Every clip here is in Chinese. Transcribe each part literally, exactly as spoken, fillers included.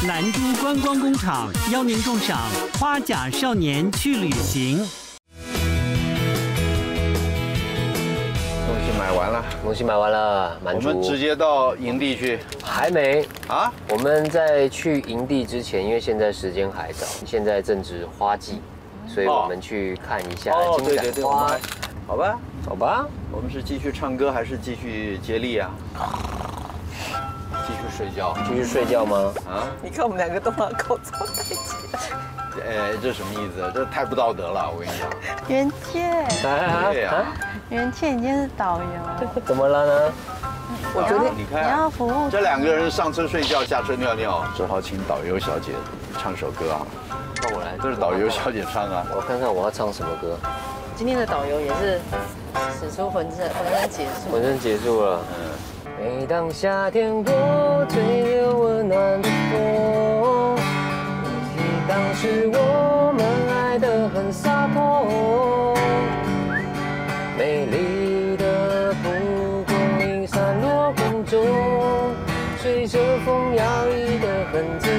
南都观光工厂邀您共赏花甲少年去旅行。 东西买完了， 东西买完了，满足。 我们直接到营地去？ 还没啊？ 我们在去营地之前，因为现在时间还早，现在正值花季，所以我们去看一下金盏花。 好吧， 走吧。 我们是继续唱歌还是继续接力啊？继续睡觉？ 继续睡觉吗？ 啊？ 你看我们两个都把口罩戴起来。 哎，这什么意思？这太不道德了！我跟你讲。 元倩， 对呀。 元倩，你今天是导游。 怎么了呢？ 我昨天你看， 你要服务这两个人上车睡觉，下车尿尿，只好请导游小姐唱首歌啊。 换我来。 这是导游小姐唱啊。 我看看我要唱什么歌。 今天的导游也是使出浑身浑身解数， 浑身结束了。嗯。每当夏天我吹着温暖的风，忆起当时我们爱得很洒脱，美丽的蒲公英散落空中，随着风摇曳得很自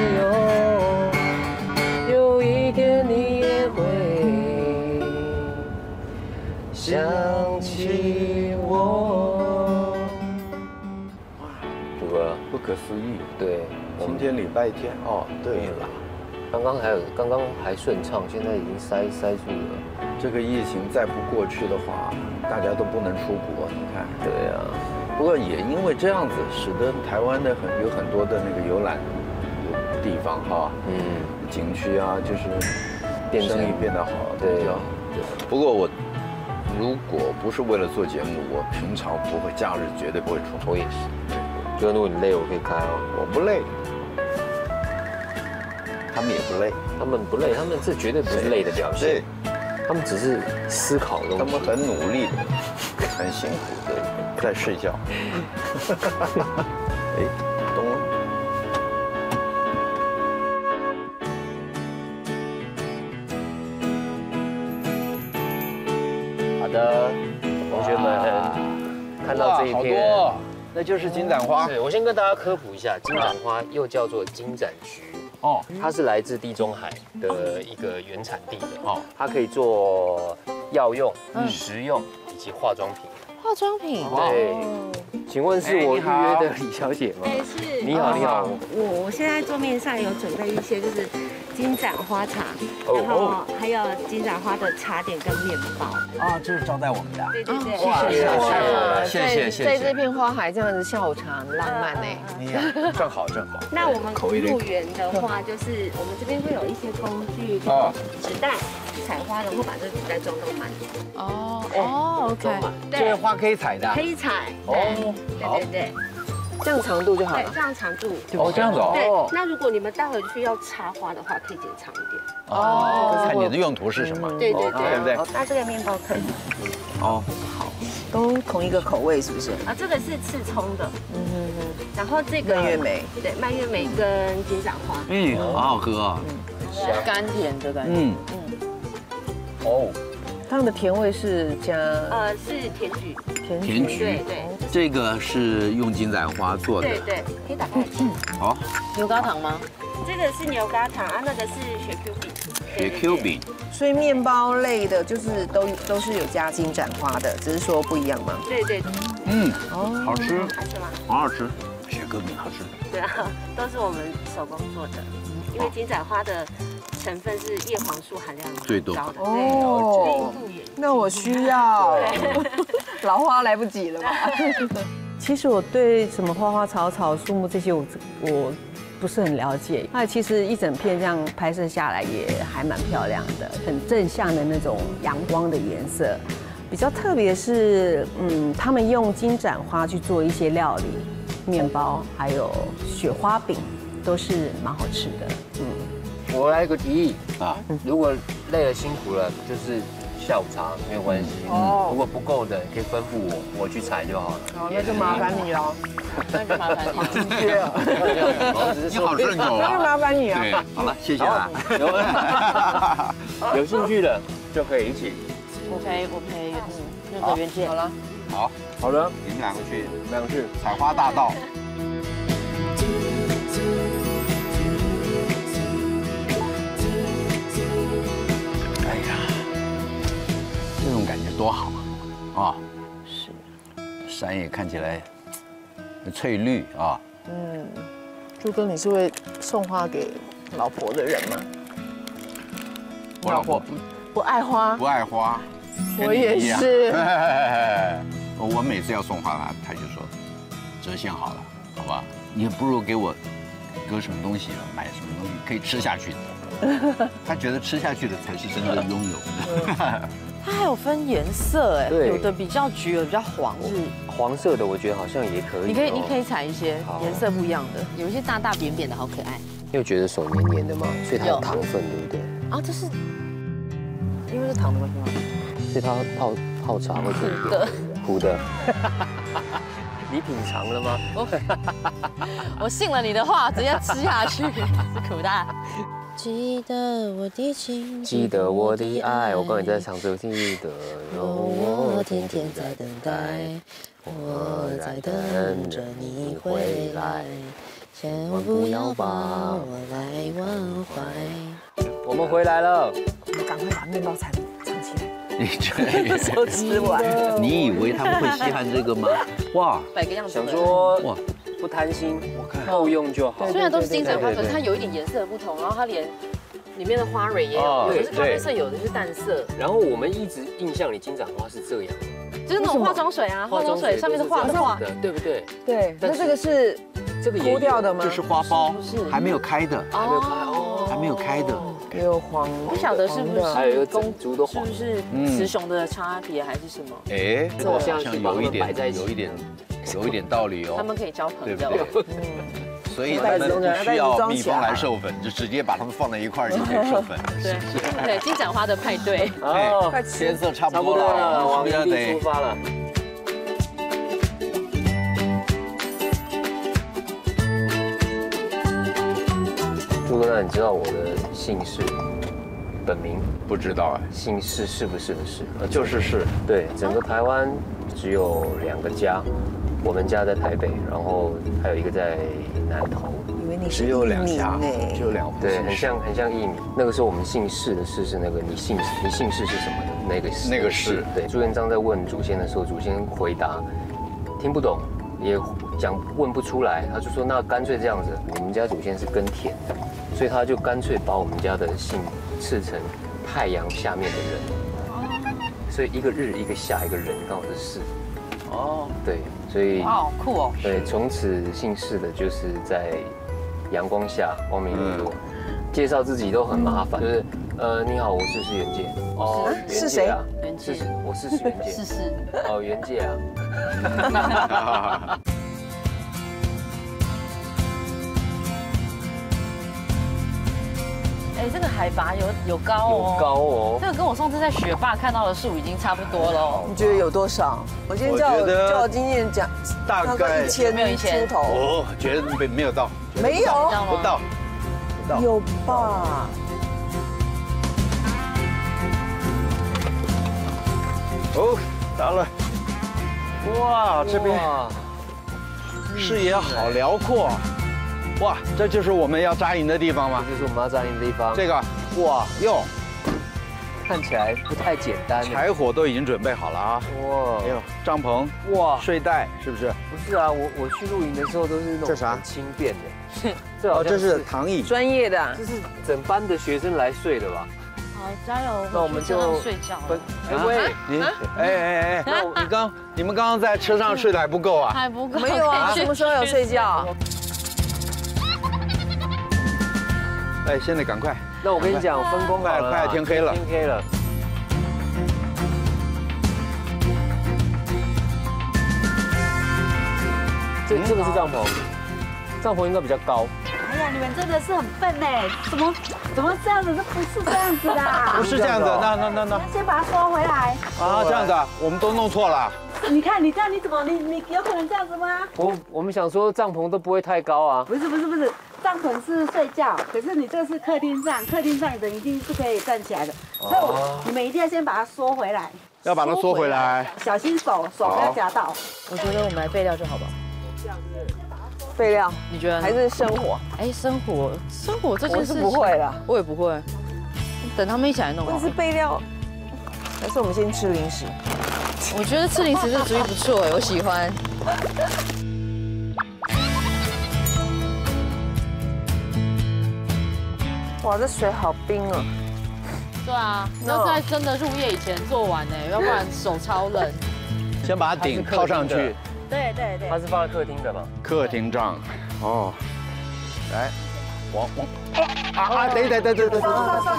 由。有一天你也会想起我。如何？ 不可思议。 对， 今天礼拜天哦。对了， 刚刚还有刚刚还顺畅，现在已经塞塞住了。 这个疫情再不过去的话，大家都不能出国。你看。 对呀。 不过也因为这样子，使得台湾的很有很多的那个游览的地方哈，嗯，景区啊，就是生意变得好。 对。 不过我。如果不是为了做节目，我平常不会，假日绝对不会出门。 我也是，就如果你累，我可以开哦。 我不累，他们也不累， 他们不累，他们这绝对不是累的表现。他们只是思考东西。 他们很努力的，很辛苦的在睡觉。哎，懂了。 好的，同学们，看到这一片， 那就是金盏花。 是我先跟大家科普一下，金盏花又叫做金盏菊。哦，它是来自地中海的一个原产地的。哦，它可以做药用、食用以及化妆品。 化妆品。 对，请问是我预约的李小姐吗？ 哎，是。 你好，你好。 我我现在桌面上有准备一些，就是金盏花茶，然后还有金盏花的茶点跟面包。 啊，这是招待我们的。 对对对， 谢谢谢谢谢谢。 在这片花海这样子下午茶，很浪漫呢。 哎呀，正好正好。 那我们服务员的话，就是我们这边会有一些工具，哦，纸袋。采花，然后把这个纸袋装到满。 哦哦 ，OK， 这个花可以采的。 可以采。哦，对对对， 这样长度就好了。 对，这样长度。 哦，这样子哦。 对，那如果你们待会去要插花的话，可以剪长一点。 哦，看你的用途是什么。 对对对， 对不对？ 那这个面包可以。 哦， 好，都同一个口味是不是？ 啊，这个是刺葱的。嗯哼哼。然后这个蔓越莓， 对，蔓越莓跟金盏花。 嗯，好好喝啊。 嗯，甘甜的感觉。嗯嗯。 哦， 他们的甜味是加呃是甜菊， 甜甜菊， 对对， 这个是用金盏花做的， 对对，可以打开来吃。 好， 牛轧糖吗？ 这个是牛轧糖啊，那个是雪 Q 饼， 雪 Q 饼。 所以面包类的，就是都都是有加金盏花的，只是说不一样吗？ 对对， 嗯，哦，好吃， 好吃吗？ 好好吃，雪 Q 饼好吃。 对啊，都是我们手工做的，因为金盏花的成分是叶黄素含量最高的哦。 那我需要，老花来不及了吧？其实我对什么花花草草、树木这些，我我不是很了解。那其实一整片这样拍摄下来也还蛮漂亮的，很正向的那种阳光的颜色。比较特别是，嗯，他们用金盏花去做一些料理，面包还有雪花饼，都是蛮好吃的。嗯。 我来一个提议啊，如果累了辛苦了，就是下午茶没有关系。哦，如果不够的，可以吩咐我，我去采就好了。 好，那就麻烦你了。那就麻烦你。好直接啊！ 你好顺口啊！ 那就麻烦你啊。 对，好了，谢谢啦。 有兴趣的就可以一起。 我陪我陪那个袁健。好了。 好， 好的， 你们两个去， 两个去采花大道。 山也看起来翠绿啊。 嗯，朱哥，你是会送花给老婆的人吗？ 我老婆不不爱花， 不爱花， 我也是。 我每次要送花她，她就说折现好了，好吧？你不如给我搁什么东西了，买什么东西可以吃下去的。她觉得吃下去的才是真正拥有的。 它还有分颜色哎， 对有的比较橘，有的比较黄。 是黄色的，我觉得好像也可以。 你可以，你可以采一些颜色不一样的，有一些大大扁扁的，好可爱。 因为觉得手黏黏的嘛，所以它有糖分，对不对？ 啊，这是因为是糖的关系吗？ 所以它泡泡茶会苦的，苦的。你品尝了吗？ 我信了你的话，直接吃下去，是苦的。记得我的情， 记得我的爱，我刚才在唱这个，记得有我天天在等待，我在等着你回来，千万不要把我来忘怀。我们回来了， 我们赶快把面包铲藏起来。 你这都吃完。 你以为他们会稀罕这个吗？哇， 摆个样子。 想说哇， 不贪心，够用就好。 虽然都是金盏花，可是它有一点颜色的不同，然后它连里面的花蕊也有，有的是咖啡色，有的是淡色。 然后我们一直印象里金盏花是这样， 就是那种化妆水啊，化妆水上面是画的画的，对不对？ 对，那这个是这个脱掉的吗？ 这是花苞，还没有开的， 还没有开哦， 还没有开的。 也有黄， 不晓得是不是还有一个公猪的黄， 是不是雌雄的差别还是什么？ 哎， 这好像有一点，有一点，有一点道理哦。 他们可以交朋友， 对不对？所以他们不需要蜜蜂来授粉，就直接把它们放在一块儿就可以授粉。 对对，金盏花的派对。 哦， 天色差不差不多多了， 往营地出发了。朱哥，那你知道我的姓氏本名？ 不知道啊， 姓氏是不是的氏？ 呃，就是是。 对，整个台湾只有两个家，我们家在台北，然后还有一个在南投。 以为你是只有两家呢， 只有两对，很像很像艺名。那个时候我们姓氏的氏是那个你姓你姓氏是什么的那个氏。 那个氏。 对，朱元璋在问祖先的时候，祖先回答听不懂，也讲问不出来，他就说那干脆这样子，我们家祖先是耕田的，所以他就干脆把我们家的姓赐成太阳下面的人，所以一个日一个下一个人刚好是氏。哦，对，所以哇，好酷哦。 对，从此姓氏的就是在阳光下光明磊落，介绍自己都很麻烦，就是呃你好，我是是袁介。哦， 是谁啊？ 袁介， 我是是袁介。 是是。 哦，袁介啊。 哎，这个海拔有有高哦， 有高哦。 这个跟我上次在雪霸看到的树已经差不多了。 你觉得有多少？我今天叫我叫我经纪人讲， 大概一千没有一千出头。 我觉得没没有到， 没有， 不到，不到， 有吧？ 哦，到了。哇，这边视野好辽阔。哇，这就是我们要扎营的地方吗？ 这就是我们要扎营的地方。 这个，哇哟， 看起来不太简单。 柴火都已经准备好了啊！哇，哎呦，帐篷，哇，睡袋是不是？ 不是啊，我我去露营的时候都是那种很轻便的。这哦，这是躺椅， 专业的， 这是整班的学生来睡的吧？ 好，加油！ 那我们就睡觉。 哎喂，你，哎哎哎，那你刚你们刚刚在车上睡得还不够啊？ 还不够。 没有啊，什么时候有睡觉？ 哎，现在赶快！ 那我跟你讲，分工快快天黑了， 天黑了。这这个是帐篷，帐篷应该比较高。 哎呀，你们真的是很笨哎！怎么怎么这样子？这不是这样子的。 不是这样子，那那那那。 先把它收回来。 啊，这样子，我们都弄错了。 你看，你这样你怎么你你有可能这样子吗？ 我我们想说帐篷都不会太高啊。 不是不是不是，帐篷是睡觉，可是你这是客厅帐，客厅帐的一定是可以站起来的，所以我你们一定要先把它缩回来。 要把它缩回来， 小心手手不要夹到。 我觉得我们来备料就好吧。 备料， 你觉得还是生火？ 哎，生火，生火这件事我是不会啦， 我也不会。等他们一起来弄。 但是备料，还是我们先吃零食。 我觉得吃零食这个主意不错哎，我喜欢。 哇，这水好冰哦。 对啊，要在真的入夜以前做完呢，要不然手超冷。 先把顶靠上去。 对对对。 它是放在客厅的嘛？ 客厅帐。哦。来，往往。啊啊！等等等等等等。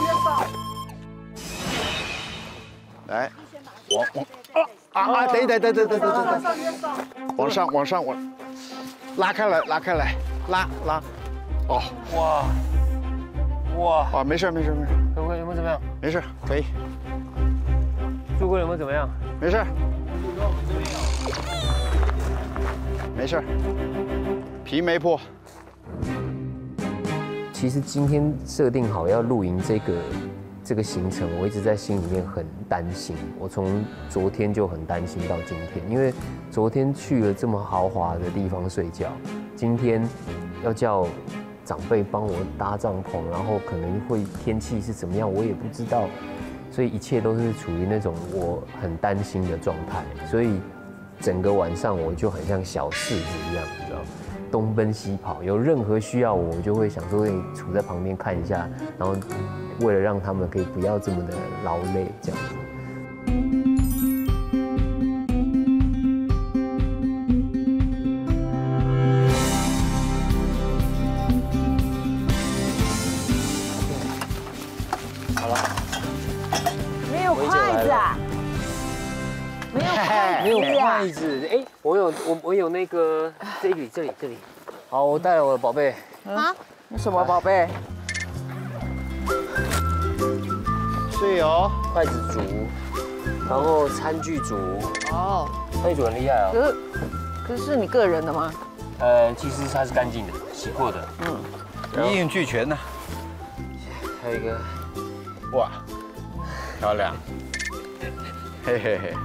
来，往往。啊啊！等等等等等等等等。往上往上往，拉开来拉开来拉拉。哦。哇。哇。啊，没事没事没事。 可不可以？有没有怎么样？ 没事，可以。 朱哥有没有怎么样？ 没事。没事。皮没破。 其实今天设定好要露营这个这个行程，我一直在心里面很担心。我从昨天就很担心到今天，因为昨天去了这么豪华的地方睡觉，今天要叫长辈帮我搭帐篷，然后可能会天气是怎么样，我也不知道，所以一切都是处于那种我很担心的状态，所以整个晚上我就很像小柿子一样，你知道吗？东奔西跑，有任何需要我，我就会想说可以处在旁边看一下，然后为了让他们可以不要这么的劳累，这样子。好了， 没有筷子啊？没有筷子， 没有筷子。哎，我有我我有那个这里这里这里。好，我带了我的宝贝。 啊？ 什么宝贝？ 是有筷子组，然后餐具组。 哦， 餐具组很厉害啊。 可是可是是你个人的吗？ 呃，其实它是干净的，洗过的。 嗯，一应俱全呢。 还有一个， 哇，漂亮。嘿嘿嘿。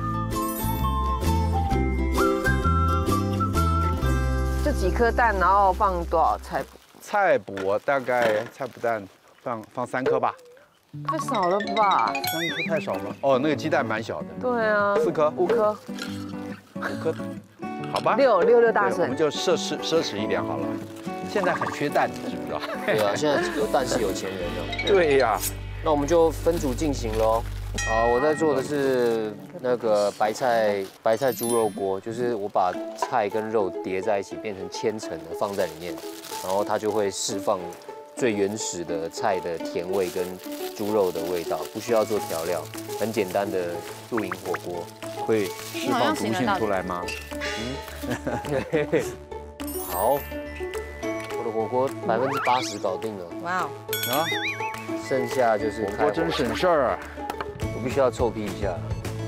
这几颗蛋，然后放多少菜脯？ 菜脯大概菜脯蛋放放三颗吧。 太少了吧？ 三颗太少了。哦，那个鸡蛋蛮小的。 对啊。 四颗。 五颗。 五颗。好吧。 六六六大顺。 我们就奢侈奢侈一点好了。现在很缺蛋，你知不知道？ 对啊，现在有蛋是有钱人的。 对呀。 那我们就分组进行喽。啊，我在做的是那个白菜白菜猪肉锅，就是我把菜跟肉叠在一起，变成千层的放在里面，然后它就会释放最原始的菜的甜味跟猪肉的味道，不需要做调料，很简单的露营火锅。 会释放毒性出来吗？ 嗯，好，我的火锅百分之八十搞定了。哇哦！啊，剩下就是火锅真省事儿啊。 我必须要臭屁一下，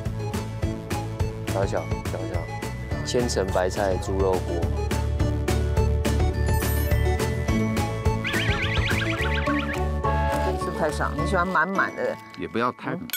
小小小小，千层白菜猪肉锅。 真是太少，你喜欢满满的？ 也不要太满。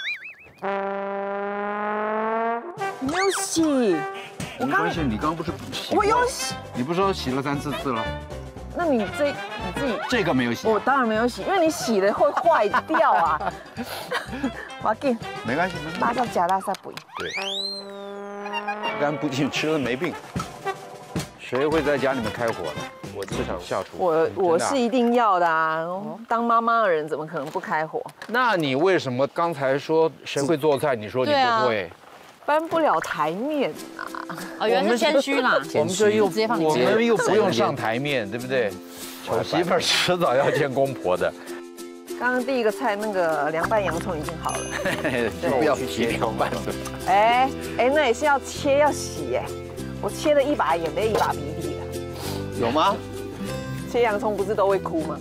你没有洗， 没关系，你刚刚不是洗？ 我有洗。 你不是说洗了三四次了？ 那你这你自己这个没有洗， 我当然没有洗，因为你洗了会坏掉啊。我给没关系， 拉到假拉萨补。 对，不干不净吃了没病。谁会在家里面开火的？我经常下厨。 我我是一定要的啊，当妈妈的人怎么可能不开火？ 那你为什么刚才说谁会做菜？你说你不会？ 搬不了台面啊！ 哦，原来是谦虚啦。 我们这又直接放你我们又不用上台面，对不对？丑媳妇迟早要见公婆的。 刚刚第一个菜那个凉拌洋葱已经好了， 就不要去切凉拌的。 哎哎，那也是要切要洗哎，我切了一把眼泪一把鼻涕的。 有吗？ 切洋葱不是都会哭吗？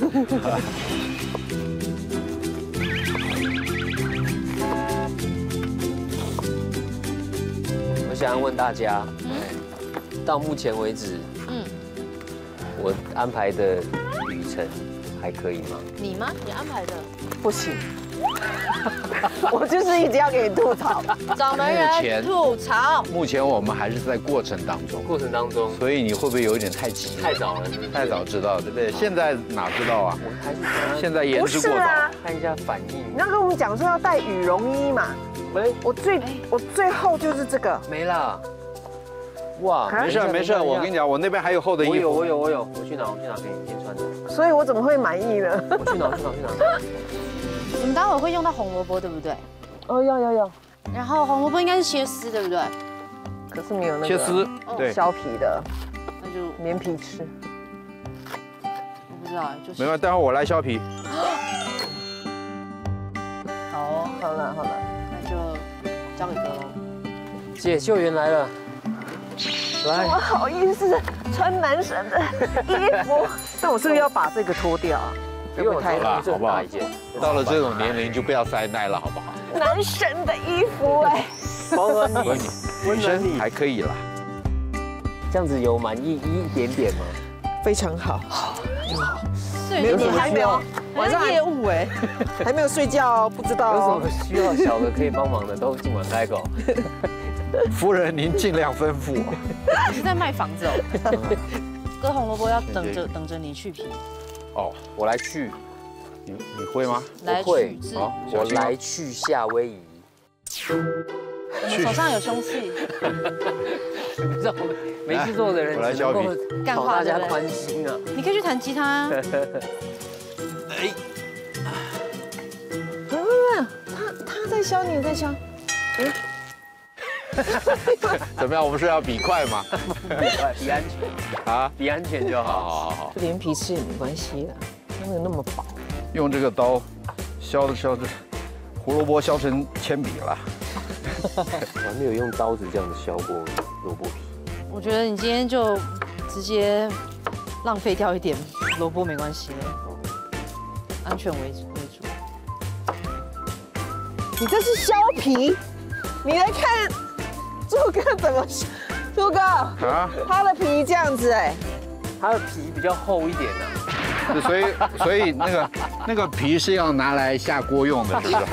我想要问大家，到目前为止，嗯，我安排的旅程还可以吗？ 你吗？你安排的？ 不行，我就是一直要给你吐槽。 掌门人吐槽。 目前我们还是在过程当中， 过程当中， 所以你会不会有一点太急？ 太早了， 太早知道，对不对？现在哪知道啊？ 我还是现在言之过早。 看一下反应。 你要跟我们讲说要带羽绒衣嘛？ 没， 我最我最后就是这个。 没了。哇， 没事没事，我跟你讲，我那边还有厚的衣服。 我有我有我有，我去拿我去拿给你先穿着。 所以我怎么会满意呢？ 我去拿我去拿我去拿。 你们待会会用到红萝卜，对不对？ 哦，要要要。 然后红萝卜应该是切丝，对不对？ 可是没有那个切丝，对， 削皮的， 那就连皮吃。 我不知道，就是没关系，待会我来削皮。 好哦， 好了好了， 那就交给哥喽。 姐，救援来了。来， 我好意思穿男神的衣服，那我是不是要把这个脱掉啊？ 不用太了，好不好？到了这种年龄就不要塞奶了，好不好？ 男神的衣服哎， 保暖你， 女生还可以啦。 这样子有满意一点点吗？ 非常好，好就好。 对， 你还没有晚上业务哎，还没有睡觉，不知道。 有什么需要小的可以帮忙的，都尽管开口。 夫人，您尽量吩咐。 你是在卖房子哦？割红萝卜要等着等着你去皮。 哦，我来去，你你会吗？ 来会去， 好，我来去夏威夷。 手上有凶器。 你知道没事做的人只能够讨大家欢心啊。 你可以去弹吉他啊。 哎， 没有没有，他他在削，你也在削。嗯。 怎么样？我们是要比快吗？ 比快，比安全啊，比安全就好。好好好， 连皮吃也没关系的，没有那么薄。 用这个刀削的削的，胡萝卜削成铅笔了。 我还没有用刀子这样子削过萝卜皮。 我觉得你今天就直接浪费掉一点萝卜没关系了，安全为为主。 你这是削皮，你来看朱哥怎么削。朱哥啊，他的皮这样子哎， 它的皮比较厚一点啊。 所以所以那个那个皮是要拿来下锅用的，是不是？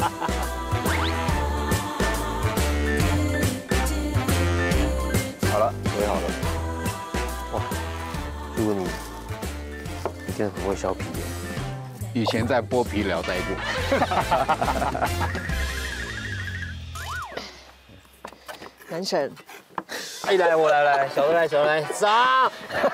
好了， 准备好了。哇，如果你你真的很会削皮耶。 以前在剥皮寮待过。 男神， 哎，来我来来，小的来，小的来，上。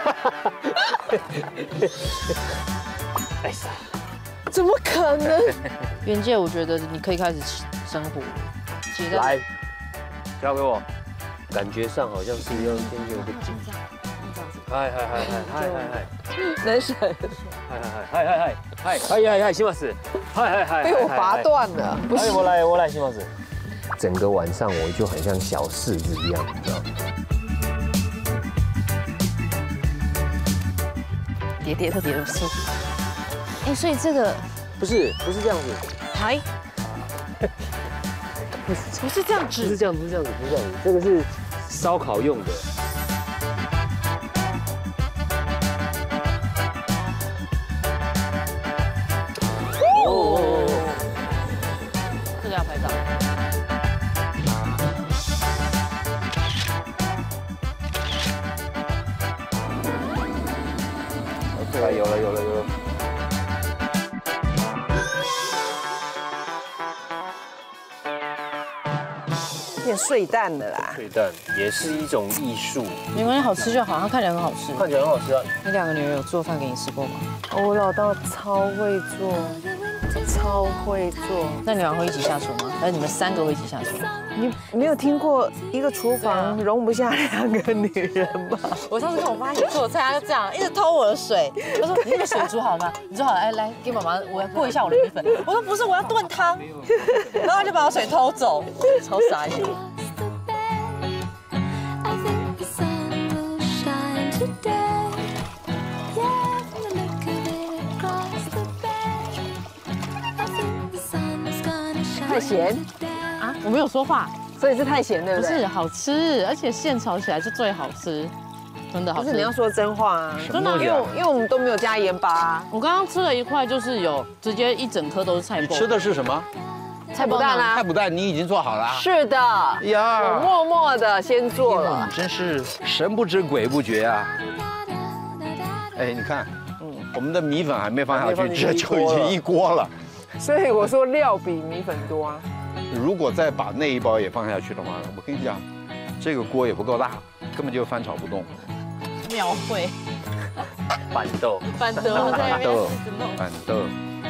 哎呀， 怎么可能？ 原界，我觉得你可以开始生火。 来，交给我。感觉上好像是要先有一个紧张。嗨嗨嗨嗨嗨嗨嗨！ 男神。 嗨嗨嗨嗨嗨嗨嗨嗨嗨，西马斯。嗨嗨嗨！ 被我拔断了。不是， 我来我来，西马斯。整个晚上我就很像小柿子一样，你知道吗？ 叠叠特叠的舒服。哎，所以这个不是不是这样子， 还不是不是这样子， 不是这样，不是这样子，不是这样子，这个是烧烤用的。哦， 这个要拍照。 OK，有了有了有了。 变碎蛋的啦。 碎蛋也是一种艺术。 没关系，好吃就好，它看起来很好吃。 看起来很好吃啊。 你两个女儿有做饭给你吃过吗？ 我老大超会做，超会做。 那你们会一起下厨吗？还是你们三个会一起下厨？ 你没有听过一个厨房容不下两个女人吗？ 我上次跟我妈一起做菜，她就这样一直偷我的水。她说：“你那个水煮好吗？你煮好了，哎，来给妈妈，我要过一下我的米粉。”我说：“不是，我要炖汤。”然后她就把我水偷走，超傻眼。 太咸啊！我没有说话， 所以是太咸，对不对？ 不是，好吃，而且现炒起来是最好吃，真的好吃。 不是你要说真话啊， 真的， 因为因为我们都没有加盐巴。 我刚刚吃了一块，就是有直接一整颗都是菜包。 你吃的是什么？ 菜脯蛋啊！ 菜脯蛋你已经做好了？ 是的。呀，我默默的先做了。 你真是神不知鬼不觉啊！哎，你看，嗯，我们的米粉还没放下去，这就已经一锅了。 所以我说料比米粉多啊。 如果再把那一包也放下去的话，我跟你讲，这个锅也不够大，根本就翻炒不动。 秒会。 板豆， 板豆在那边死弄。 板豆。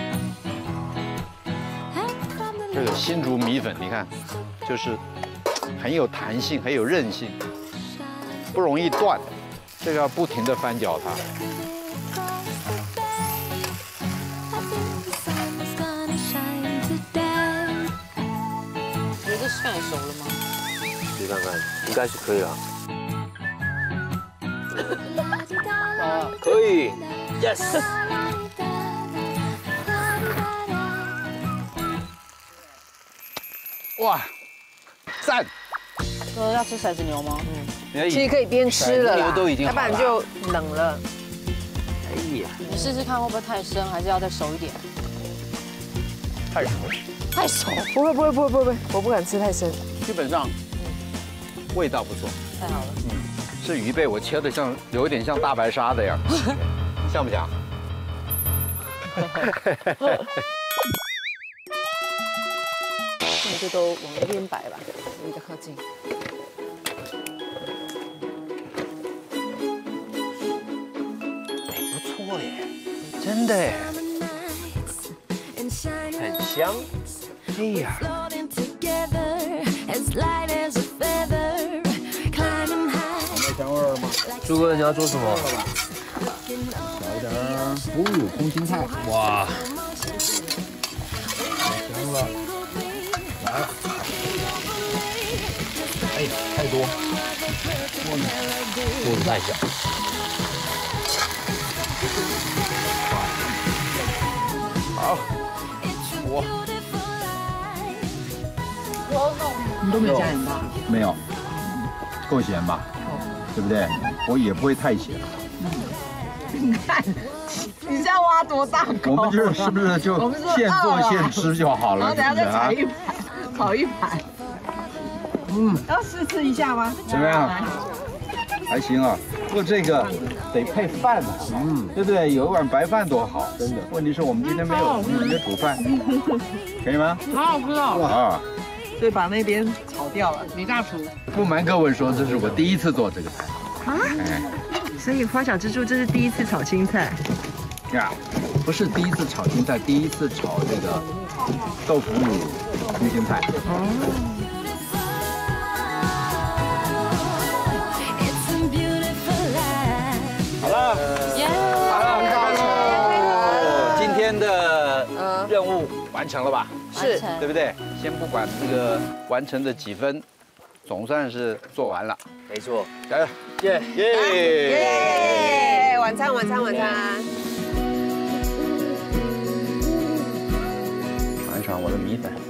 这个新竹米粉，你看，就是很有弹性，很有韧性，不容易断。这个要不停地翻搅它。 饭熟了吗？ 试看看，应该是可以了。 好， 可以 ，yes。 哇，赞！ 哥要吃骰子牛吗？ 嗯， 其实可以边吃了啦， 牛都已经好了， 要不然就冷了。 哎呀， 你试试看会不会太生，还是要再熟一点？ 太熟。 太熟， 不会不会不会不会，我不敢吃太深。 基本上，味道不错， 太好了。 嗯，这鱼背我切的像有一点像大白鲨的样子，像不像？ 那就都往那边摆吧，比较靠近。 哎，不错耶，真的耶， 很香。 哎呀，没香味儿吗？ 朱哥，你要做什么？ 来一点腐乳空心菜，哇，太香了，来，哎，太多， 锅子太小。 好，我。 你都没加盐吧？ 没有，够咸吧？对不对？我也不会太咸。 你看，你这样挖多大口？ 我们就是是不是就现做现吃就好了？ 然后等下再炒一盘，炒一盘。嗯，要试吃一下吗？ 怎么样？还行啊，不过这个得配饭嘛，嗯，对不对？有一碗白饭多好，真的。问题是我们今天没有没有煮饭，可以吗？ 好好吃哦！ 啊。 所以把那边炒掉了。女大厨， 不瞒各位说，这是我第一次做这个菜。啊？哎， 所以花小蜘蛛这是第一次炒青菜。 呀，不是第一次炒青菜，第一次炒这个豆腐乳空心菜。哦。好了，好了，开饭喽！今天的任务完成了吧？ 是， 对不对？先不管这个完成的几分，总算是做完了。 没错， 加油！ 耶耶耶！晚餐，晚餐，晚餐。 尝一尝我的米粉，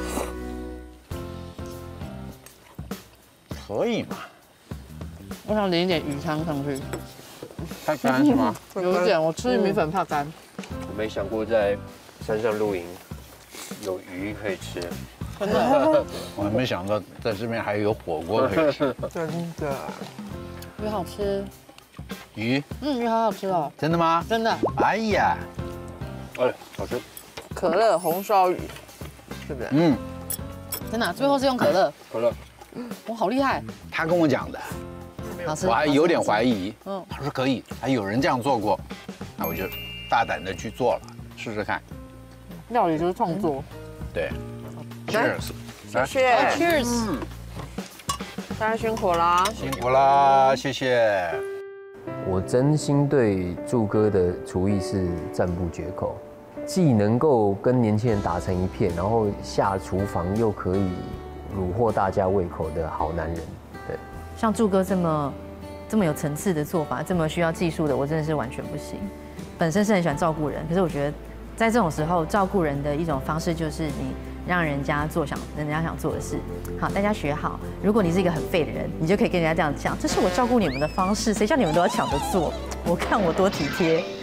可以嘛？ 我想淋一点鱼汤上去。 太干是吗？ 有一点，我吃米粉怕干。 我没想过在山上露营。 有鱼可以吃， 真的， 我还没想到在这边还有火锅可以吃。 真的， 鱼好吃， 鱼， 嗯，鱼好好吃哦。 真的吗？ 真的。 哎呀， 哎，好吃。 可乐红烧鱼，是不是？ 嗯， 真的，最后是用可乐。 可乐， 我好厉害。 他跟我讲的， 好吃。 我还有点怀疑。 嗯， 他说可以，还有人这样做过，那我就大胆的去做了，试试看。 料理就是创作， 对 ，Cheers， 谢谢 ，Cheers， 大家辛苦啦， 辛苦啦，谢谢。 我真心对柱哥的厨艺是赞不绝口，既能够跟年轻人打成一片，然后下厨房又可以虏获大家胃口的好男人。对， 像柱哥这么这么有层次的做法，这么需要技术的，我真的是完全不行。本身是很喜欢照顾人，可是我觉得。 在这种时候，照顾人的一种方式就是你让人家做想人家想做的事。好，大家学好。如果你是一个很废的人，你就可以跟人家这样讲：这是我照顾你们的方式，谁叫你们都要抢着做？我看我多体贴。